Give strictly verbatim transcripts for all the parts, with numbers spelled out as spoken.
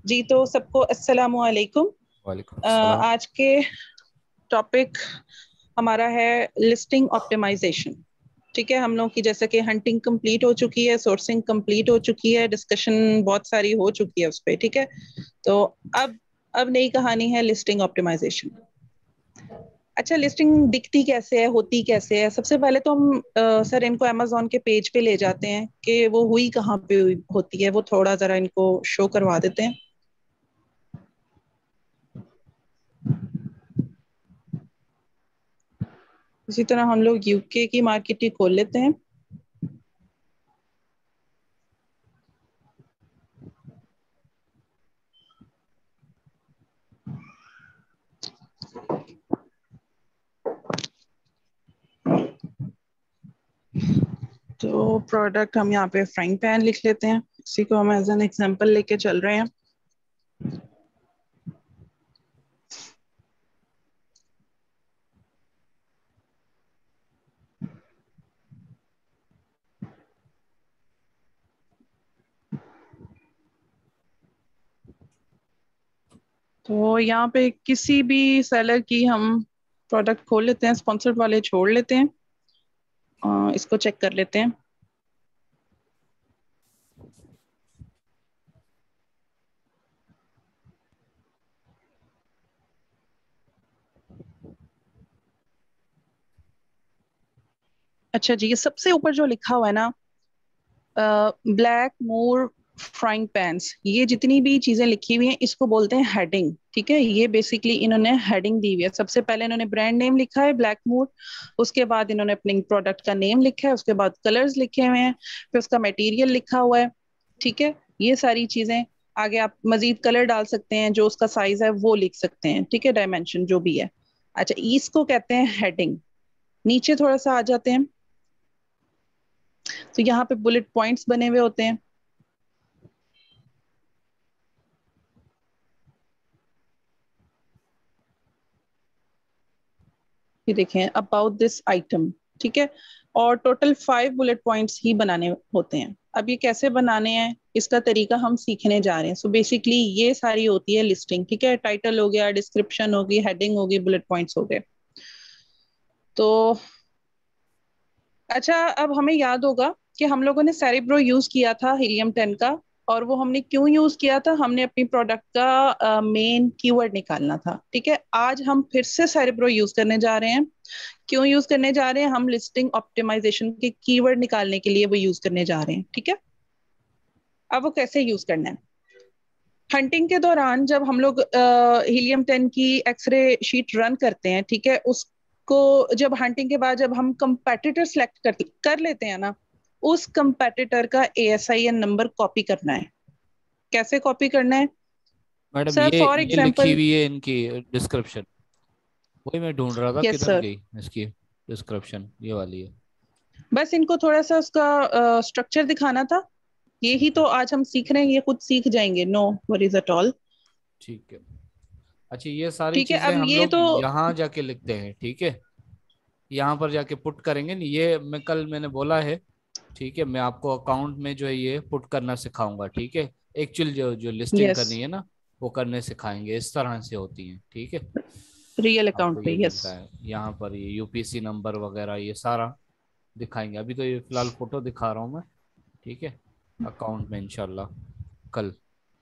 जी तो सबको अस्सलामु अलैकुम। वालेकुम अ, सलाम। आज के टॉपिक हमारा है लिस्टिंग ऑप्टिमाइजेशन। ठीक है, हम लोग की जैसे कि हंटिंग कंप्लीट हो चुकी है, सोर्सिंग कंप्लीट हो चुकी है, डिस्कशन बहुत सारी हो चुकी है उस पे। ठीक है, तो अब अब नई कहानी है लिस्टिंग ऑप्टिमाइजेशन। अच्छा, लिस्टिंग दिखती कैसे है, होती कैसे है? सबसे पहले तो हम अ, सर इनको अमेजोन के पेज पे ले जाते हैं कि वो हुई कहाँ पे हुई होती है, वो थोड़ा जरा इनको शो करवा देते हैं। इसी तरह हम लोग यूके की मार्केट ही खोल लेते हैं। तो प्रोडक्ट हम यहाँ पे फ्राइंग पैन लिख लेते हैं, इसी को हम एज एन एग्जांपल लेके चल रहे हैं। तो यहाँ पे किसी भी सेलर की हम प्रोडक्ट खोल लेते हैं, स्पॉन्सर्ड वाले छोड़ लेते हैं। अ, इसको चेक कर लेते हैं। अच्छा जी, ये सबसे ऊपर जो लिखा हुआ है ना, ब्लैक मोर फ्राइंग पैन्स, ये जितनी भी चीजें लिखी हुई हैं इसको बोलते हैं हेडिंग। ठीक है, ये बेसिकली इन्होंने हेडिंग दी हुई है। सबसे पहले इन्होंने ब्रांड नेम लिखा है ब्लैक मोर, उसके बाद इन्होंने अपने प्रोडक्ट का नेम लिखा है, उसके बाद कलर्स लिखे हुए हैं, फिर उसका मटेरियल लिखा हुआ है। ठीक है, ये सारी चीजें। आगे आप मजीद कलर डाल सकते हैं, जो उसका साइज है वो लिख सकते हैं। ठीक है, डायमेंशन जो भी है। अच्छा, इसको कहते हैं हेडिंग। नीचे थोड़ा सा आ जाते हैं, तो यहाँ पे बुलेट पॉइंट्स बने हुए होते हैं। ये देखें, अबाउट दिस आइटम। ठीक है, और टोटल फाइव बुलेट पॉइंट्स ही बनाने होते हैं। अब ये कैसे बनाने हैं, इसका तरीका हम सीखने जा रहे हैं। सो so बेसिकली ये सारी होती है लिस्टिंग। ठीक है, टाइटल हो गया, डिस्क्रिप्शन होगी, हेडिंग होगी, बुलेट पॉइंट्स हो गए। तो अच्छा, अब हमें याद होगा कि हम लोगों ने सेरेब्रो यूज किया था हीलियम टेन का। और वो हमने क्यों यूज किया था? हमने अपनी प्रोडक्ट का मेन कीवर्ड निकालना था। ठीक है, आज हम फिर से सेरेब्रो यूज करने जा रहे हैं। क्यों यूज करने जा रहे हैं? हम लिस्टिंग ऑप्टिमाइजेशन के कीवर्ड निकालने के लिए वो यूज करने जा रहे हैं। ठीक है, अब वो कैसे यूज करना है? हंटिंग के दौरान जब हम लोग हीलियम टेन की एक्सरे शीट रन करते हैं, ठीक है, उसको जब हंटिंग के बाद जब हम कंपेटिटर सेलेक्ट कर, कर लेते हैं ना, उस कंपेटिटर का A S I N number copy करना है। कैसे कॉपी करना है मैडम सर? ये फॉर ये लिखी एग्जाम्पल, हुई है इनकी डिस्क्रिप्शन। वही मैं ढूंढ रहा था, यस किधर सर, गई इसकी डिस्क्रिप्शन? ये वाली है। बस इनको थोड़ा सा उसका स्ट्रक्चर दिखाना था। यही ठीक तो है। आज हम सीख रहे हैं, ये खुद सीख जाएंगे, नो वरीज एट ऑल। ठीक है। अच्छा, ये सारी ठीक है, चीजें अब हम ये लोग तो, यहाँ जाके लिखते हैं, ठीक है? यहाँ पर जाके पुट करेंगे नहीं, ये मैं कल मैंने बोला है। ठीक है, मैं आपको अकाउंट में जो है ये पुट करना सिखाऊंगा, ठीक है? एक्चुअल जो जो लिस्टिंग यस, करनी है ना, वो करने सिखाएंगे, इस तरह से होती है, ठीक है? रियल आपको अकाउंट पे, ये यस। मिलता है यहाँ पर, ये यू पी सी नंबर वगैरह ये सारा दिखाएंगे। अभी तो ये फिलहाल फोटो दिखा रहा हूँ मैं, ठीक है? अकाउंट में इंशाल्लाह कल।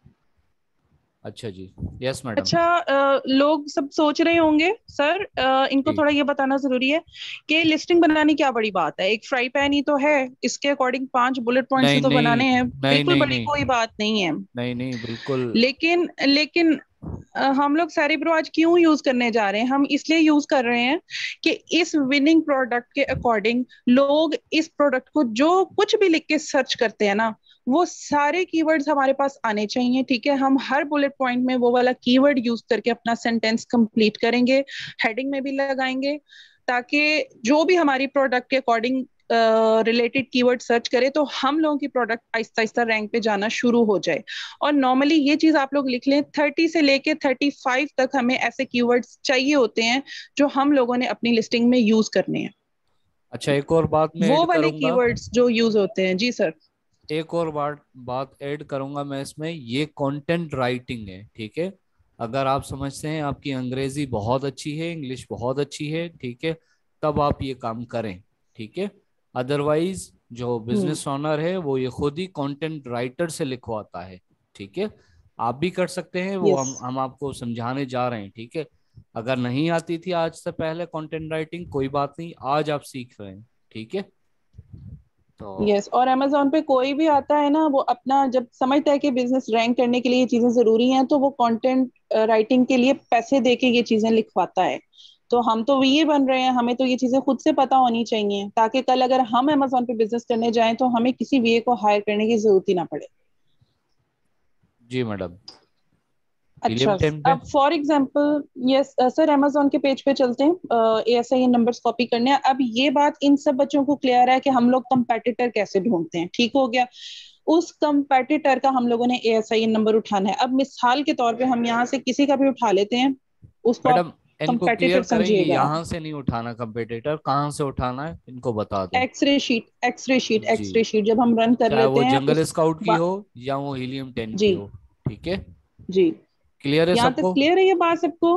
अच्छा जी। Yes madam. अच्छा, अ, लोग सब सोच रहे होंगे सर, अ, इनको जी। थोड़ा ये बताना जरूरी है कि लिस्टिंग बनानी क्या बड़ी बात है, एक फ्राई पैन ही तो है, इसके अकॉर्डिंग पांच बुलेट पॉइंट्स ही नहीं तो नहीं बनाने हैं। नहीं बिल्कुल नहीं बड़ी नहीं कोई बात नहीं है। नहीं नहीं बिल्कुल। लेकिन लेकिन अ, हम लोग सेरिब्रो आज क्यों यूज करने जा रहे हैं? हम इसलिए यूज कर रहे हैं कि इस विनिंग प्रोडक्ट के अकॉर्डिंग लोग इस प्रोडक्ट को जो कुछ भी लिख के सर्च करते हैं ना, वो सारे कीवर्ड्स हमारे पास आने चाहिए। ठीक है, हम हर बुलेट पॉइंट में वो वाला कीवर्ड यूज करके अपना सेंटेंस कंप्लीट करेंगे, हेडिंग में भी लगाएंगे, ताकि जो भी हमारी प्रोडक्ट के अकॉर्डिंग रिलेटेड कीवर्ड सर्च करे तो हम लोगों की प्रोडक्ट आहिस्ता आहिस्ता रैंक पे जाना शुरू हो जाए। और नॉर्मली ये चीज आप लोग लिख लें, थर्टी से लेके थर्टी फाइव तक हमें ऐसे कीवर्ड्स चाहिए होते हैं जो हम लोगों ने अपनी लिस्टिंग में यूज करने हैं। अच्छा, एक और बात मैं वो ऐड वाले करूंगा। कीवर्ड्स जो यूज होते हैं, जी सर। एक और बात बात ऐड करूंगा मैं इसमें, ये कंटेंट राइटिंग है, ठीक है। अगर आप समझते हैं आपकी अंग्रेजी बहुत अच्छी है, इंग्लिश बहुत अच्छी है, ठीक है, तब आप ये काम करें, ठीक है। अदरवाइज जो हम्म। बिजनेस ओनर है वो ये खुद ही कंटेंट राइटर से लिखवाता है, ठीक है। आप भी कर सकते हैं, वो यस। हम हम आपको समझाने जा रहे हैं, ठीक है। अगर नहीं आती थी आज से पहले कंटेंट राइटिंग, कोई बात नहीं, आज आप सीख रहे हैं, ठीक है। तो यस, और अमेजोन पे कोई भी आता है ना, वो अपना जब समझता है कि बिजनेस रैंक करने के लिए ये चीजें जरूरी हैं, तो वो कंटेंट राइटिंग के लिए पैसे दे के ये चीजें लिखवाता है। तो हम तो ये बन रहे हैं, हमें तो ये चीजें खुद से पता होनी चाहिए, ताकि कल अगर हम अमेजोन पे बिजनेस करने जाएं तो हमें किसी वीए को हायर करने की जरूरत ही ना पड़े। जी मैडम, अच्छा। हीलियम टेन पे। अब for example, yes sir, Amazon के पेज पे चलते हैं, A S I N numbers copy करने हैं। अब ये बात इन सब बच्चों को क्लियर है कि हम लोग कंपेटिटर कैसे ढूंढते हैं, ठीक हो गया। उस कंपेटिटर का हम लोगों ने A S I N number उठाना है। अब मिसाल के तौर पे हम यहाँ से किसी का भी उठा लेते हैं, उसको आप मैडम इनको कंपेटिटर क्लियर करें, ये समझिएगा। यहाँ से नहीं उठाना, कंपेटिटर कहाँ से उठाना है इनको बता दें। एक्सरे शीट, एक्सरे शीट, जी, एक्सरे शीट जब हम रन कर चाहे लेते वो हैं जंगल उस स्काउट की बा... हो या वो हीलियम टेन की जी। हो, ठीक है। जी। क्लियर है यहाँ तक सबको। क्लियर है ये बात सबको?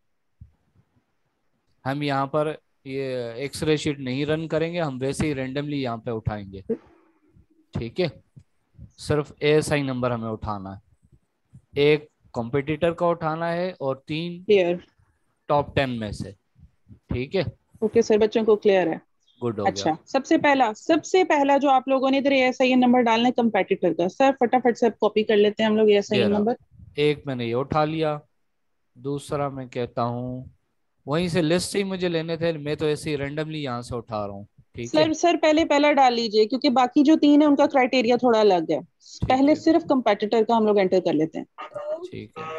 हम यहाँ पर ये एक्सरे शीट नहीं रन करेंगे, हम वैसे ही रेंडमली यहाँ पे उठाएंगे, ठीक है। सिर्फ एएसआई नंबर हमें उठाना है, एक कॉम्पिटिटर का उठाना है और तीन क्लियर। टॉप टेन में से, ठीक है। ओके सर, बच्चों को क्लियर है। गुड हो गया। अच्छा, सबसे पहला सबसे पहला जो आप लोगों ने इधर एएसआईएन नंबर डालना है कंपेटिटर का, सर फटाफट से कॉपी कर लेते हैं हम लोग ये एएसआईएन रहा, नंबर। एक मैंने ये उठा लिया, दूसरा मैं कहता हूँ वहीं से लिस्ट से ही मुझे लेने थे, मैं तो ऐसे ही रेंडमली यहाँ से उठा रहा हूँ, ठीक है। सर सर पहले पहला डाल लीजिए, क्योंकि बाकी जो तीन है उनका क्राइटेरिया थोड़ा अलग है। ठीक पहले है, सिर्फ कंपेटिटर का हम लोग एंटर कर लेते हैं। ठीक है।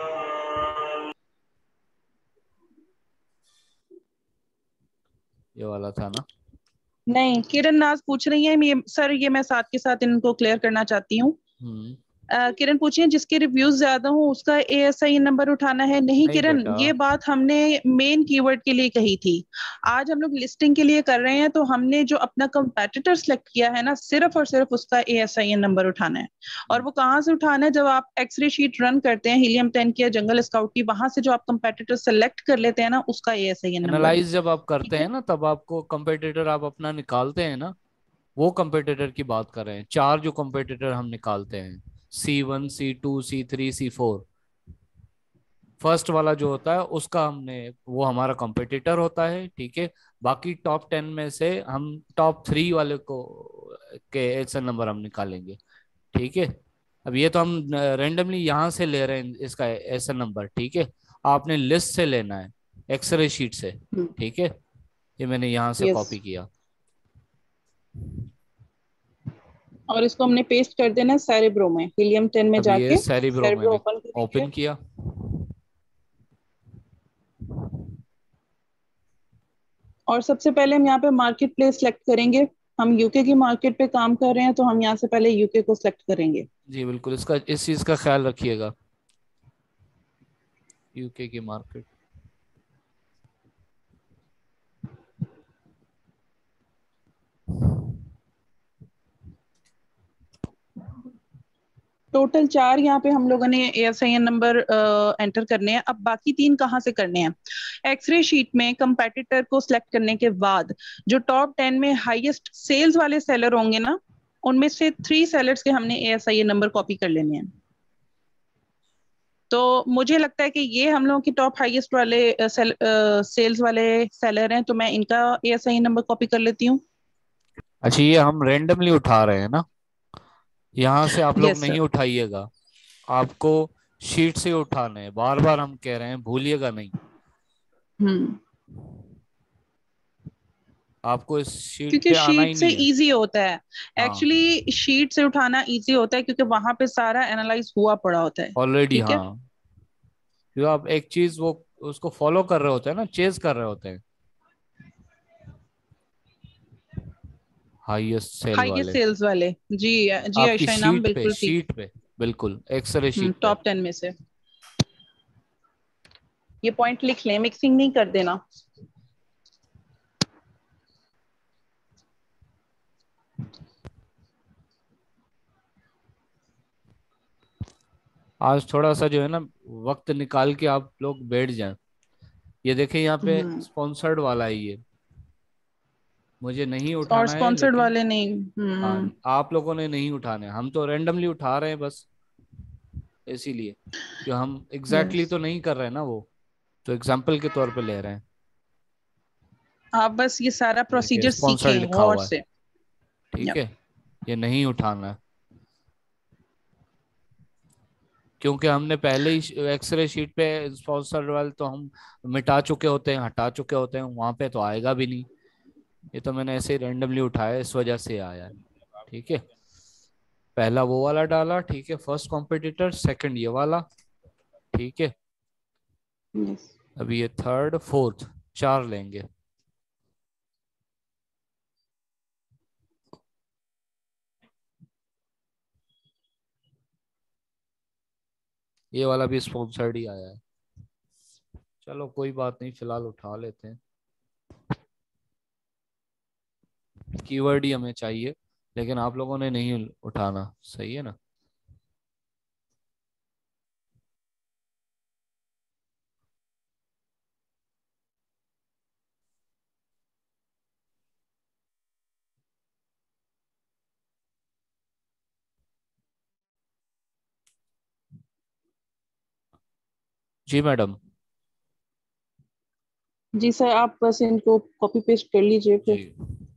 ये वाला था ना। नहीं, किरण नाज पूछ रही है, ये सर ये मैं साथ के साथ इनको क्लियर करना चाहती हूँ। हम्म। अ, किरण पूछिए जिसके रिव्यूज ज्यादा हो उसका एएसआई नंबर उठाना है। नहीं नहीं किरण, बेटा। ये बात हमने मेन कीवर्ड के लिए कही थी। आज हम लोग लिस्टिंग के लिए कर रहे हैं, तो हमने जो अपना कंपेटिटर सेलेक्ट किया है ना, सिर्फ और सिर्फ उसका एएसआई नंबर उठाना है। और हम्म, वो कहाँ से उठाना है? जब आप एक्सरे शीट रन करते हैं हीलियम टेन की या जंगल स्काउट की, वहां से जो आप कंपेटिटर सेलेक्ट कर लेते हैं ना, उसका एएसआई नंबर। एनालाइज जब आप करते ठीक हैं है। ना, तब आपको कंपेटिटर आप अपना निकालते हैं ना, वो कंपेटिटर की बात कर रहे हैं। चार जो कंपेटिटर हम निकालते हैं, C one, C two, C three, C four, first वाला जो होता है उसका हमने, वो हमारा कंपेटिटर होता है, ठीक है। बाकी टॉप टेन में से हम टॉप थ्री वाले को के एसएन नंबर हम निकालेंगे, ठीक है। अब ये तो हम रेंडमली यहाँ से ले रहे हैं इसका एसएन नंबर, ठीक है। आपने लिस्ट से लेना है, एक्सरे शीट से, ठीक है। ये मैंने यहाँ से यस। कॉपी किया। और इसको हमने पेस्ट कर देना है सेरेब्रो में, हीलियम टेन में अब ये जाके सेरिब्रो सेरेब्रो मैंने ओपन करेंगे। ओपन किया। और सबसे पहले हम यहाँ पे मार्केट प्लेस सेलेक्ट करेंगे। हम यूके की मार्केट पे काम कर रहे हैं, तो हम यहाँ से पहले यूके को सिलेक्ट करेंगे। जी बिल्कुल, इसका इस चीज़ का ख्याल रखिएगा, यूके की मार्केट। टोटल चार यहाँ पे हम लोगों ने एएसआईएन नंबर एंटर करने हैं। अब बाकी तीन कहाँ से करने हैं? एक्सरे शीट में कंपेटिटर को सिलेक्ट करने के बाद जो टॉप टेन में हाईएस्ट सेल्स वाले सेलर होंगे ना, उनमें से थ्री सेलर्स के हमने एएसआईएन नंबर कॉपी कर लेने हैं। तो मुझे लगता है कि ये हम लोगों की टॉप हाईएस्ट वाले सेल, सेल्स वाले सेलर हैं, तो मैं इनका एएसआईएन नंबर कॉपी कर लेती हूँ। अच्छा, ये हम रेंडमली उठा रहे हैं ना, यहाँ से आप लोग यस नहीं सर। उठाइएगा, आपको शीट से उठाने हैं, बार बार हम कह रहे हैं, भूलिएगा नहीं। हम्म। आपको इस शीट क्योंकि पे आना शीट ही से नहीं है। इजी होता है। हाँ, एक्चुअली शीट से उठाना इजी होता है, क्योंकि वहां पे सारा एनालाइज हुआ पड़ा होता है। ऑलरेडी ठीक है। हाँ। जो आप एक चीज वो उसको फॉलो कर रहे होते हैं ना, चेज कर रहे होते हैं, हाईएस्ट सेल हाईएस्ट वाले। सेल्स वाले। जी। जी आपकी आयशा इनाम, शीट पे, बिल्कुल ठीक। शीट पे, बिल्कुल एक्सरे हम्म, शीट पे। टॉप टेन में से। ये पॉइंट लिख लें, मिक्सिंग नहीं कर देना। आज थोड़ा सा जो है ना, वक्त निकाल के आप लोग बैठ जाएं। ये देखें यहाँ पे हम्म। स्पॉन्सर्ड वाला है ये, मुझे नहीं और उठाना है स्पॉन्सर्ड लेकिन। वाले नहीं। हाँ, हम्म। आप लोगों ने नहीं उठाने, हम तो रैंडमली उठा रहे हैं बस, इसीलिए। कि हम एग्जैक्टली यस। exactly तो नहीं कर रहे हैं ना वो, तो एग्जाम्पल के तौर पे ले रहे हैं। आप बस ये सारा ये देखिए प्रोसीजर स्पॉन्सर्ड सीखें लिखा गौर हुआ है, से। ठीक Yep. है। ये नहीं उठाना है, क्योंकि हमने पहले ही एक्सरे शीट पे स्पॉन्सर्ड वाले तो हम मिटा चुके होते हैं, हटा चुके होते हैं, वहां पे तो आएगा भी नहीं। ये तो मैंने ऐसे ही रैंडमली उठाया, इस वजह से आया है। ठीक है, पहला वो वाला डाला, ठीक है, फर्स्ट कॉम्पिटिटर, सेकंड ये वाला, ठीक है। Yes. अभी ये थर्ड फोर्थ, चार लेंगे। ये वाला भी स्पॉन्सर्ड ही आया है। चलो कोई बात नहीं, फिलहाल उठा लेते हैं। कीवर्ड ही हमें चाहिए, लेकिन आप लोगों ने नहीं उठाना, सही है ना। जी मैडम। जी सर, आप बस इनको कॉपी पेस्ट कर लीजिए जी। फिर।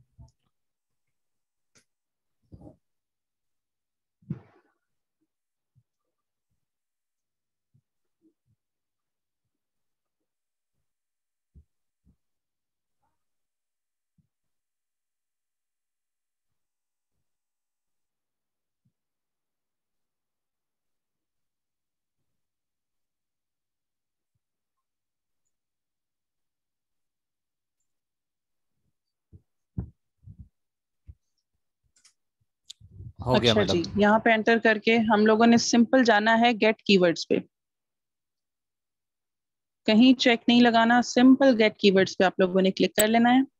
हो गया अच्छा मैडम। जी, यहाँ पे एंटर करके हम लोगों ने सिंपल जाना है गेट कीवर्ड्स पे। कहीं चेक नहीं लगाना, सिंपल गेट कीवर्ड्स पे आप लोगों ने क्लिक कर लेना है।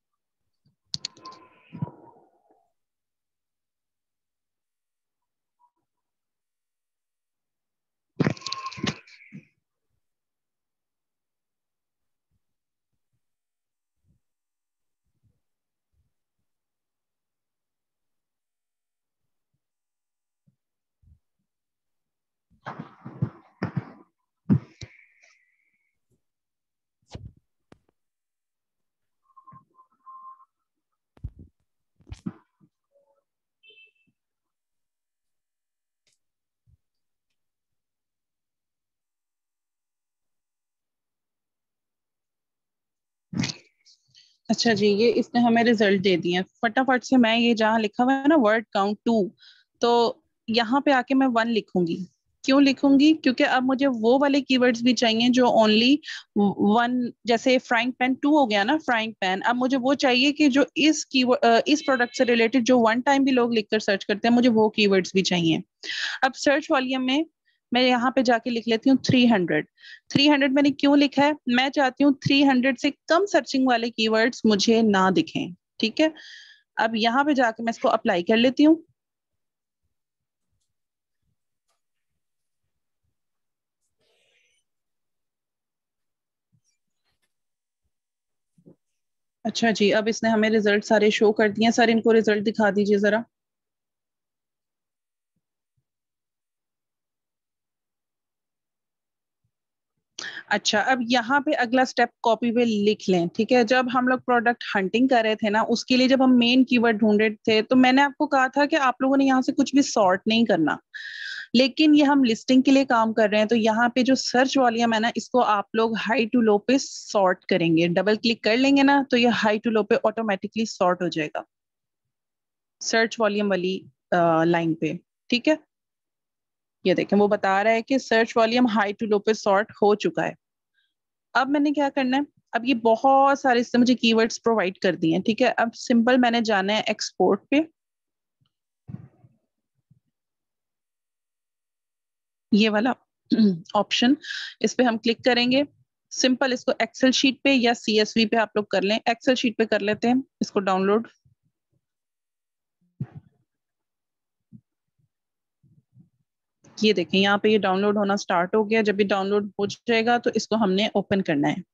अच्छा जी, ये इसने हमें रिजल्ट दे दिए हैं। फटाफट से मैं ये जहाँ लिखा हुआ है ना वर्ड काउंट टू, तो यहाँ पे आके मैं वन लिखूंगी। क्यों लिखूंगी? क्योंकि अब मुझे वो वाले कीवर्ड्स भी चाहिए जो ओनली वन, जैसे फ्राइंग पैन टू हो गया ना, फ्राइंग पैन। अब मुझे वो चाहिए कि जो इस कीवर्ड इस प्रोडक्ट से रिलेटेड जो वन टाइम भी लोग लिखकर सर्च करते हैं, मुझे वो कीवर्ड्स भी चाहिए। अब सर्च वॉल्यूम में मैं यहाँ पे जाके लिख लेती हूँ थ्री हंड्रेड। थ्री हंड्रेड मैंने क्यों लिखा है? मैं चाहती हूँ थ्री हंड्रेड से कम सर्चिंग वाले कीवर्ड्स मुझे ना दिखें। ठीक है, अब यहाँ पे जाके मैं इसको अप्लाई कर लेती हूँ। अच्छा जी, अब इसने हमें रिजल्ट सारे शो कर दिए हैं। सर इनको रिजल्ट दिखा दीजिए जरा। अच्छा, अब यहाँ पे अगला स्टेप कॉपी पे लिख लें। ठीक है, जब हम लोग प्रोडक्ट हंटिंग कर रहे थे ना, उसके लिए जब हम मेन कीवर्ड ढूंढ रहे थे, तो मैंने आपको कहा था कि आप लोगों ने यहाँ से कुछ भी सॉर्ट नहीं करना। लेकिन ये हम लिस्टिंग के लिए काम कर रहे हैं, तो यहाँ पे जो सर्च वॉल्यूम है ना, इसको आप लोग हाई टू लो पे सॉर्ट करेंगे। डबल क्लिक कर लेंगे ना, तो ये हाई टू लो पे ऑटोमेटिकली सॉर्ट हो जाएगा, सर्च वॉल्यूम वाली लाइन पे। ठीक है, ये देखें वो बता रहा है कि search volume high to low पे सॉर्ट हो चुका है। अब मैंने क्या करना है? अब ये बहुत सारे इससे मुझे कीवर्ड्स प्रोवाइड कर दिए हैं। ठीक है, अब सिंपल मैंने जाना है एक्सपोर्ट पे, ये वाला ऑप्शन, इस पे हम क्लिक करेंगे। सिंपल इसको एक्सेल शीट पे या सीएसवी पे आप लोग कर लें। एक्सेल शीट पे कर लेते हैं इसको डाउनलोड। ये देखें यहाँ पे ये डाउनलोड होना स्टार्ट हो गया। जब ये डाउनलोड हो जाएगा तो इसको हमने ओपन करना है।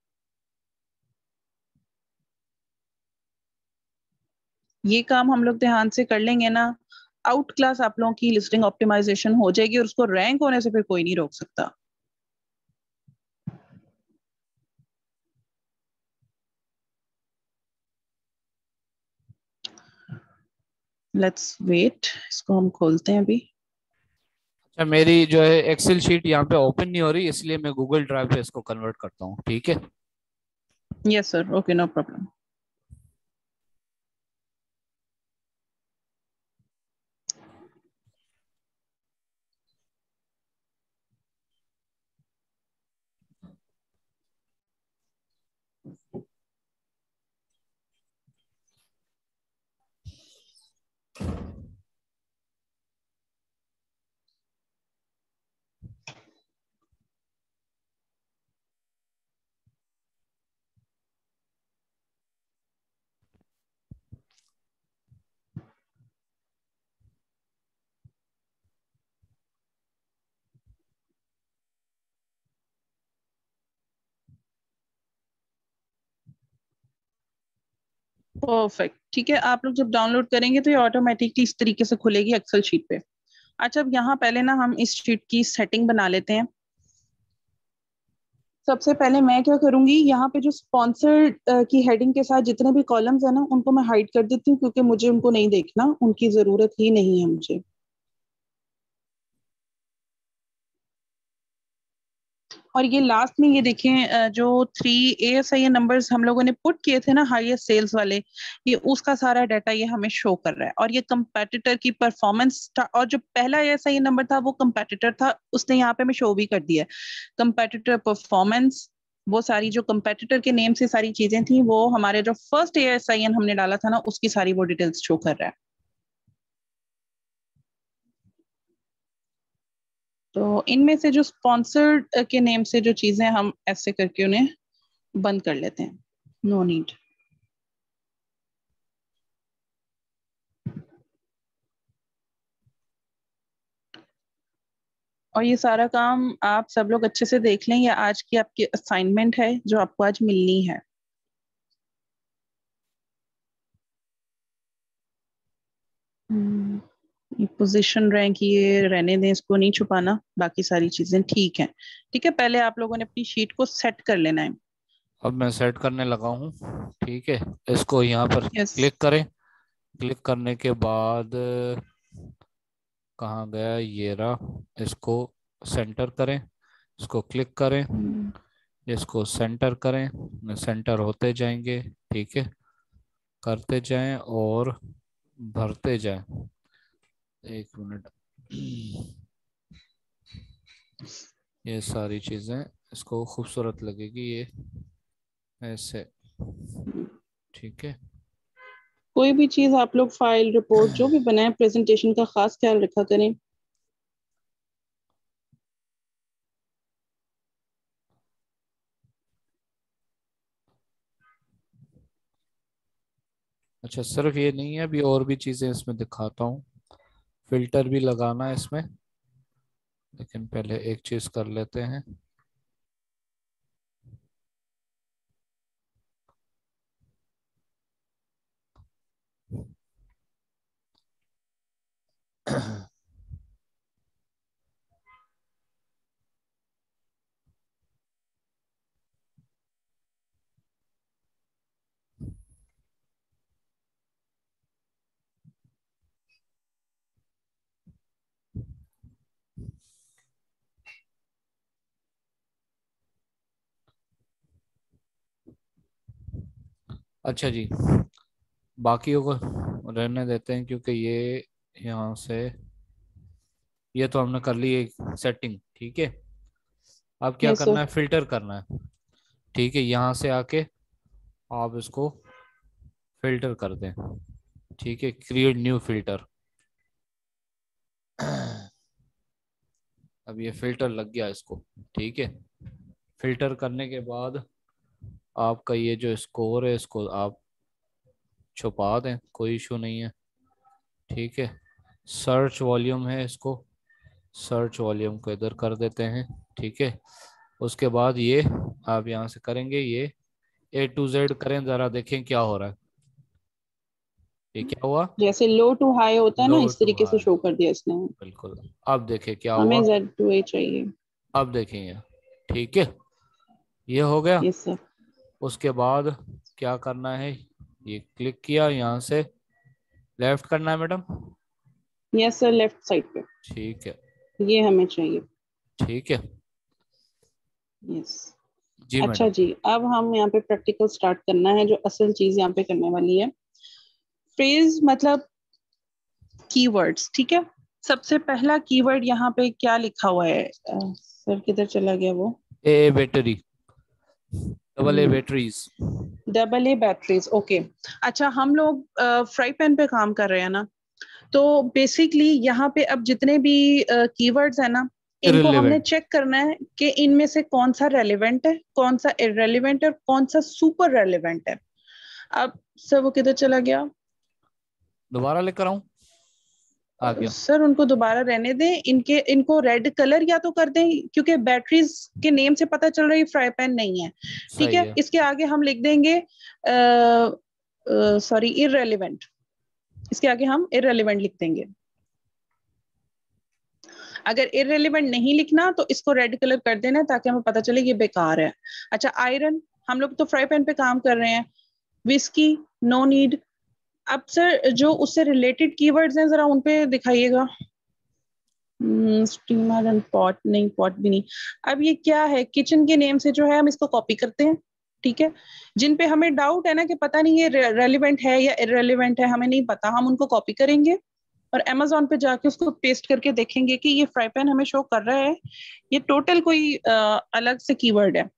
ये काम हम लोग ध्यान से कर लेंगे ना, आउट क्लास आप लोगों की लिस्टिंग ऑप्टिमाइजेशन हो जाएगी और उसको रैंक होने से फिर कोई नहीं रोक सकता। लेट्स वेट, इसको हम खोलते हैं अभी। अच्छा, मेरी जो है एक्सेल शीट यहाँ पे ओपन नहीं हो रही, इसलिए मैं गूगल ड्राइव पे इसको कन्वर्ट करता हूँ, ठीक है। Yes sir, okay, no problem. Perfect, ठीक है। आप लोग जब डाउनलोड करेंगे तो ये ऑटोमेटिकली इस तरीके से खुलेगी एक्सेल शीट पे। अच्छा, अब यहाँ पहले ना हम इस शीट की सेटिंग बना लेते हैं। सबसे पहले मैं क्या करूंगी, यहाँ पे जो स्पॉन्सर्ड की हेडिंग के साथ जितने भी कॉलम्स है ना, उनको मैं हाइड कर देती हूँ, क्योंकि मुझे उनको नहीं देखना, उनकी जरूरत ही नहीं है मुझे। और ये लास्ट में ये देखें, अ, जो three A S I numbers हम लोगों ने पुट किए थे ना, हाईएस्ट सेल्स वाले, ये उसका सारा डाटा ये हमें शो कर रहा है। और ये कंपेटिटर की परफॉर्मेंस, और जो पहला ए एस आई नंबर था वो कंपेटिटर था, उसने यहाँ पे हमें शो भी कर दिया है। कंपेटिटर परफॉर्मेंस, वो सारी जो कंपेटिटर के नेम से सारी चीजें थी, वो हमारे जो first A S I N हमने डाला था ना, उसकी सारी वो डिटेल्स शो कर रहा है। तो इनमें से जो स्पॉन्सर्ड के नेम से जो चीजें, हम ऐसे करके उन्हें बंद कर लेते हैं। No need. और ये सारा काम आप सब लोग अच्छे से देख लें, या आज की आपकी असाइनमेंट है जो आपको आज मिलनी है। हम्म, ये पोजीशन रैंक ये रहने दें, इसको नहीं छुपाना, बाकी सारी चीजें ठीक हैं। ठीक है, पहले आप लोगों ने अपनी शीट को सेट कर लेना है। अब मैं सेट करने लगा हूँ, ठीक है। इसको यहाँ पर यस। क्लिक करें। क्लिक करने के बाद कहाँ गया ये रहा, इसको सेंटर करें। इसको क्लिक करें, इसको सेंटर करें, सेंटर होते जाएंगे, ठीक है। करते जाएं और भरते जाएं। एक मिनट। ये सारी चीज़ें इसको खूबसूरत लगेगी ये ऐसे, ठीक है। कोई भी चीज आप लोग फाइल रिपोर्ट जो भी बनाए, प्रेजेंटेशन का खास ख्याल रखा करें। अच्छा, सिर्फ ये नहीं है, अभी और भी चीज़ें इसमें दिखाता हूँ। फिल्टर भी लगाना है इसमें, लेकिन पहले एक चीज़ कर लेते हैं। अच्छा जी, बाकियों को रहने देते हैं, क्योंकि ये यहाँ से, ये तो हमने कर ली एक सेटिंग, ठीक है। अब क्या यस सर। करना है, फिल्टर करना है, ठीक है। यहाँ से आके आप इसको फिल्टर कर दें, ठीक है। Create new filter. अब ये फिल्टर लग गया इसको, ठीक है। फिल्टर करने के बाद आपका ये जो स्कोर है इसको आप छुपा दें, कोई इशू नहीं है, ठीक है। सर्च वॉल्यूम है, इसको सर्च वॉल्यूम को इधर कर देते हैं, ठीक है। उसके बाद ये आप यहाँ से करेंगे, ये ए टू जेड करें, जरा देखें क्या हो रहा है। ये क्या हुआ? जैसे लो टू हाई होता है लो ना, इस टू तरीके से हाई, शो कर दिया इसने। बिल्कुल। अब देखें क्या हमें हुआ। जेड टू ए चाहिए। अब देखेंगे, ठीक है, ये हो गया। Yes sir. उसके बाद क्या करना है, ये क्लिक किया, यहाँ से लेफ्ट करना है madam. Yes sir, left side पे। ठीक है, ये हमें चाहिए। ठीक है यस। जी अच्छा मैडम। जी, अब हम यहाँ पे प्रैक्टिकल स्टार्ट करना है, जो असल चीज यहाँ पे करने वाली है। फ्रेज मतलब कीवर्ड्स, ठीक है। सबसे पहला कीवर्ड यहाँ पे क्या लिखा हुआ है? अ, सर किधर चला गया वो? A battery, double A batteries. Double A batteries, okay. अच्छा, हम लोग फ्राई पैन पे काम कर रहे हैं ना, तो बेसिकली यहाँ पे अब जितने भी कीवर्ड्स है ना, इनको हमने इररिलेवेंट। चेक करना है कि इनमें से कौन सा रेलिवेंट है, कौन सा इररेलिवेंट है, और कौन सा सुपर रेलिवेंट है। अब सर वो किधर चला गया? दोबारा लेकर आऊं? आ गया। सर उनको दोबारा रहने दें, इनके इनको रेड कलर या तो कर दें, क्योंकि बैटरीज के नेम से पता चल रहा है फ्राई पैन नहीं है। ठीक सही है, है। इसके आगे हम लिख देंगे सॉरी इररेलिवेंट। इसके आगे हम इररेलिवेंट लिख देंगे। अगर इररेलिवेंट नहीं लिखना तो इसको रेड कलर कर देना, ताकि हमें पता चले ये बेकार है। अच्छा, आयरन, हम लोग तो फ्राई पैन पे काम कर रहे हैं। Whisky, no need. अब सर जो उससे रिलेटेड कीवर्ड्स हैं, जरा उन पे दिखाइएगा। स्टीमर एंड पॉट, नहीं पॉट भी नहीं। अब ये क्या है? किचन के नेम से जो है हम इसको कॉपी करते हैं, ठीक है। जिन पे हमें डाउट है ना कि पता नहीं ये रेलिवेंट है या इररेलिवेंट है, हमें नहीं पता, हम उनको कॉपी करेंगे और अमेजोन पे जाके उसको पेस्ट करके देखेंगे कि ये फ्राई पैन हमें शो कर रहा है, ये टोटल कोई आ, अलग से कीवर्ड है।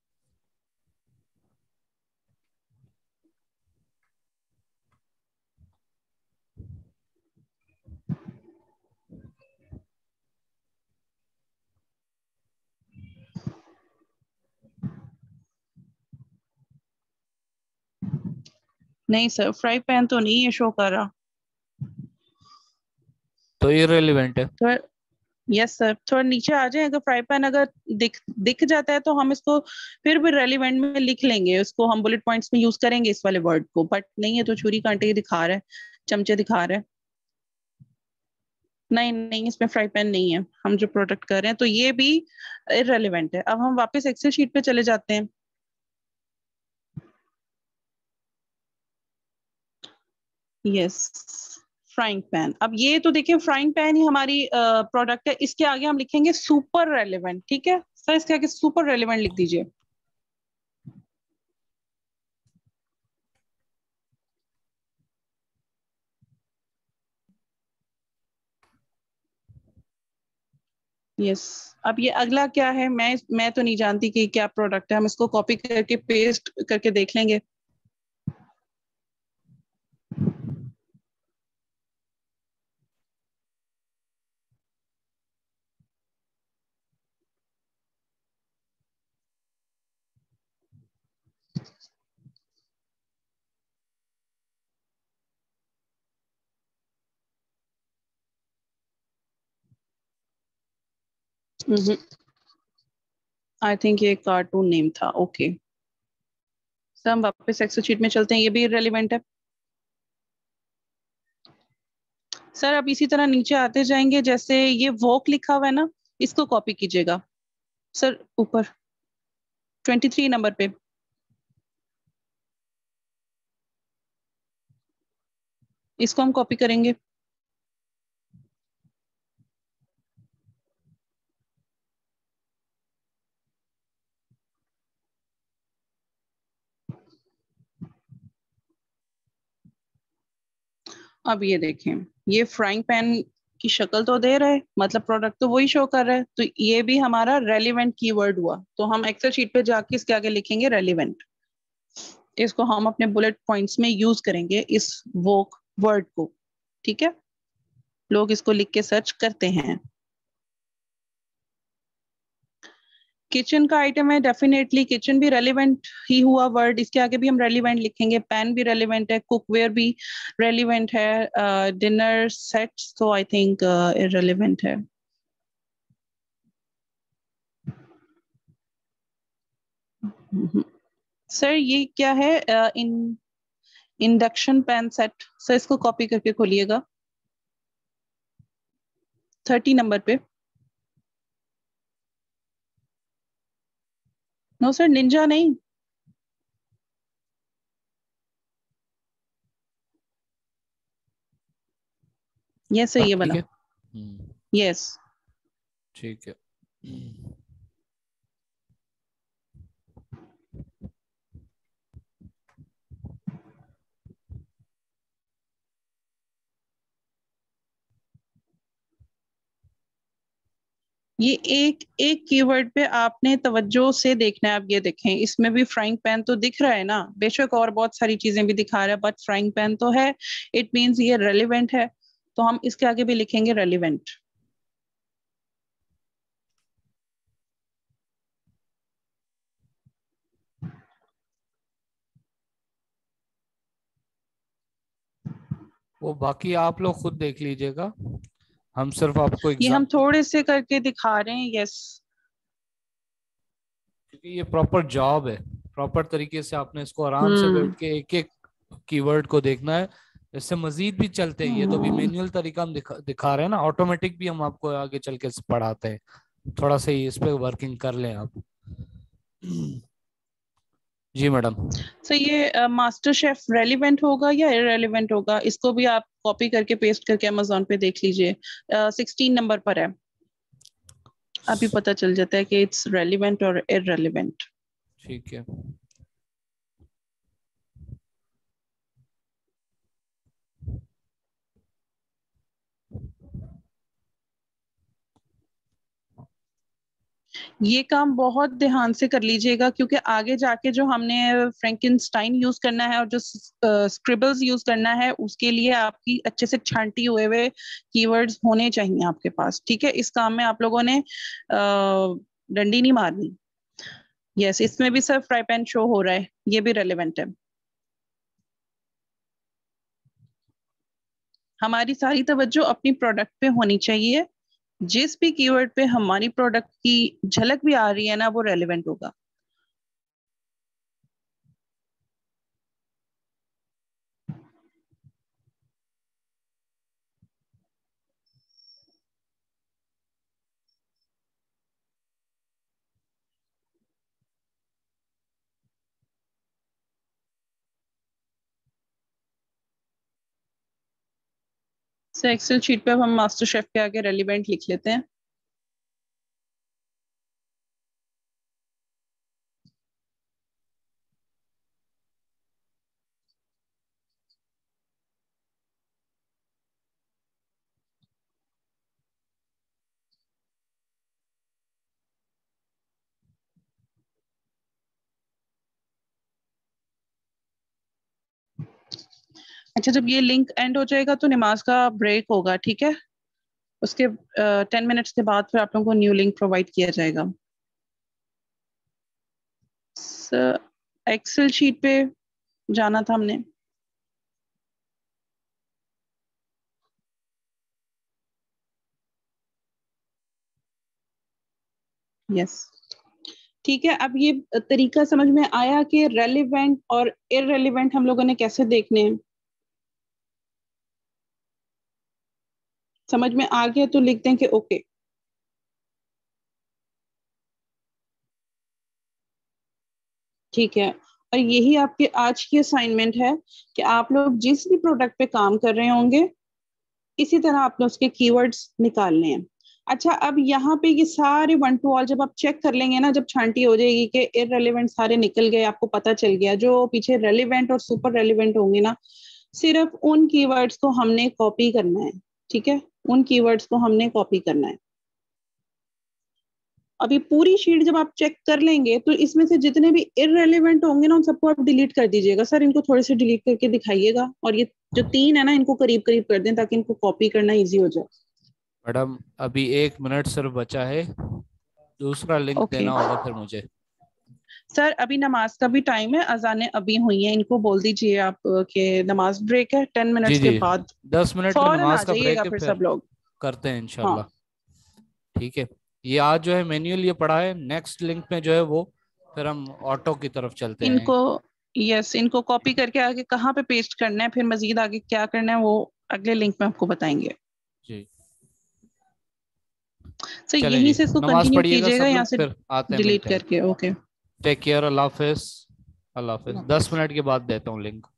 नहीं सर, फ्राई पैन तो नहीं है शो कर रहा। तो इररिलेवेंट है। तो यस सर, थोड़ा नीचे आ जाए, अगर फ्राई पैन अगर दिख दिख जाता है तो हम इसको फिर भी रेलिवेंट में लिख लेंगे, इसको हम बुलेट पॉइंट्स में यूज करेंगे इस वाले वर्ड को, बट नहीं है तो छुरी कांटे दिखा रहा है, चमचे दिखा रहा है। नहीं नहीं, इसमें फ्राई पैन नहीं है हम जो प्रोडक्ट कर रहे हैं, तो ये भी इररेलेवेंट है। अब हम वापस एक्सेल शीट पे चले जाते हैं। Yes, frying pan. अब ये तो देखिए फ्राइंग पैन ही हमारी प्रोडक्ट है, इसके आगे हम लिखेंगे सुपर रेलेवेंट, ठीक है सर, इसके आगे सुपर रेलेवेंट लिख दीजिए। यस। अब ये अगला क्या है? मैं मैं तो नहीं जानती कि क्या प्रोडक्ट है, हम इसको कॉपी करके पेस्ट करके देख लेंगे। आई थिंक ये कार्टून नेम था, ओके। सर हम वापस एक्सेल शीट में चलते हैं, ये भी रेलिवेंट है। सर अब इसी तरह नीचे आते जाएंगे, जैसे ये वॉक लिखा हुआ है ना, इसको कॉपी कीजिएगा सर, ऊपर ट्वेंटी थ्री नंबर पे। इसको हम कॉपी करेंगे। अब ये देखें, ये फ्राइंग पैन की शक्ल तो दे रहा है, मतलब प्रोडक्ट तो वही शो कर रहा है, तो ये भी हमारा रेलिवेंट कीवर्ड हुआ। तो हम एक्सेल शीट पे जाके इसके आगे लिखेंगे रेलिवेंट। इसको हम अपने बुलेट पॉइंट्स में यूज करेंगे, इस वोक वर्ड को, ठीक है। लोग इसको लिख के सर्च करते हैं। किचन का आइटम है, डेफिनेटली किचन भी रेलिवेंट ही हुआ वर्ड, इसके आगे भी हम रेलिवेंट लिखेंगे। पैन भी रेलिवेंट है, कुकवेयर भी रेलिवेंट है, डिनर सेट्स तो आई थिंक इररेलेवेंट है। सर ये क्या है? Uh, in induction pan set. Sir इसको कॉपी करके खोलिएगा, थर्टी नंबर पे। नो सर, निंजा नहीं। यस सर, अब ये ठीक वाला। है। Hmm, yes. ठीक है। ये एक एक कीवर्ड पे आपने तवज्जो से देखना है। आप ये देखें, इसमें भी फ्राइंग पैन तो दिख रहा है ना, बेशक और बहुत सारी चीजें भी दिखा रहा है, बट फ्राइंग पैन तो है। इट मींस ये रेलिवेंट है, तो हम इसके आगे भी लिखेंगे रेलिवेंट। वो बाकी आप लोग खुद देख लीजिएगा, हम सिर्फ आपको ये हम एग्जाम्पल, थोड़े से करके दिखा रहे हैं। यस। क्योंकि ये प्रॉपर जॉब है, प्रॉपर तरीके से आपने इसको आराम से हम्म। बैठ के एक एक कीवर्ड को देखना है। इससे मजीद भी चलते हैं, ये तो अभी हम्म। मैनुअल तरीका हम दिखा दिखा रहे हैं ना, ऑटोमेटिक भी हम आपको आगे चल के पढ़ाते हैं। थोड़ा सा इस पे वर्किंग कर लें आप। जी मैडम। सो ये मास्टर शेफ रेलिवेंट होगा या इरेलीवेंट होगा? इसको भी आप कॉपी करके पेस्ट करके अमेजोन पे देख लीजिए, सिक्सटीन नंबर पर है। अभी पता चल जाता है कि इट्स रेलिवेंट और इरेलीवेंट। ठीक है। ये काम बहुत ध्यान से कर लीजिएगा, क्योंकि आगे जाके जो हमने फ्रैंकेनस्टाइन यूज करना है और जो स्क्रिबल्स यूज करना है, उसके लिए आपकी अच्छे से छांटी हुए हुए कीवर्ड्स होने चाहिए आपके पास। ठीक है, इस काम में आप लोगों ने अ, डंडी नहीं मारनी। यस, इसमें भी सर फ्राई पैन शो हो रहा है, ये भी रेलिवेंट है। हमारी सारी तवज्जो अपनी प्रोडक्ट पे होनी चाहिए। जिस भी कीवर्ड पे हमारी प्रोडक्ट की झलक भी आ रही है ना, वो रेलिवेंट होगा। सर एक्सेल शीट पे अब हम मास्टर शेफ के आगे रेलिवेंट लिख लेते हैं। अच्छा, जब ये लिंक एंड हो जाएगा तो नमाज का ब्रेक होगा, ठीक है? उसके टेन मिनट्स के बाद फिर आप लोगों को न्यू लिंक प्रोवाइड किया जाएगा। सर एक्सेल शीट पे जाना था हमने। यस। ठीक है, अब ये तरीका समझ में आया कि रेलिवेंट और इररेलिवेंट हम लोगों ने कैसे देखने हैं। समझ में आ गया तो लिख दें कि ओके। ठीक है, और यही आपके आज की असाइनमेंट है कि आप लोग जिस भी प्रोडक्ट पे काम कर रहे होंगे, इसी तरह आपने उसके कीवर्ड्स निकालने हैं। अच्छा, अब यहाँ पे ये सारे वन टू ऑल जब आप चेक कर लेंगे ना, जब छांटी हो जाएगी कि इररेलेवेंट सारे निकल गए, आपको पता चल गया, जो पीछे रेलिवेंट और सुपर रेलिवेंट होंगे ना, सिर्फ उन कीवर्ड्स को हमने कॉपी करना है। ठीक है, उन कीवर्ड्स को हमने कॉपी करना है। अभी पूरी शीट जब आप चेक कर लेंगे तो इसमें से जितने भी इररेलेवेंट होंगे ना, उन सबको आप डिलीट कर दीजिएगा। सर इनको थोड़े से डिलीट करके दिखाइएगा, और ये जो तीन है ना, इनको करीब करीब कर दें ताकि इनको कॉपी करना इजी हो जाए। मैडम अभी एक मिनट सिर्फ बचा है, दूसरा लिंक ओके देना होगा फिर मुझे। सर, अभी नमाज का भी टाइम है, अजानें अभी हुई हैं, इनको बोल दीजिए आप कि नमाज ब्रेक है, टेन जी मिनट्स के जी, बाद दस मिनट में फौरन आ नमाज का जाइएगा ब्रेक है, फिर फिर सब लोग। करते हैं हाँ। इंशाल्लाह। ठीक है। ये आज जो है मैन्युअल ये पढ़ा है, नेक्स्ट लिंक में जो है वो फिर हम ऑटो की तरफ चलते हैं। इनको, यस, इनको कॉपी करके आगे कहाँ पे पेस्ट करना है, फिर मजीद आगे क्या करना है वो अगले लिंक में आपको बताएंगे। जी सर चलें यहीं जी, से इसको नमाज कंटिन्यू पढ़िएगा कीजिएगा, सब यहाँ लोग, से फिर आते हैं, डिलीट मिलते हैं। करके। ओके। टेक केयर, अल्लाह हाफिज। अल्लाह हाफिज। दस मिनट के बाद देता हूँ लिंक।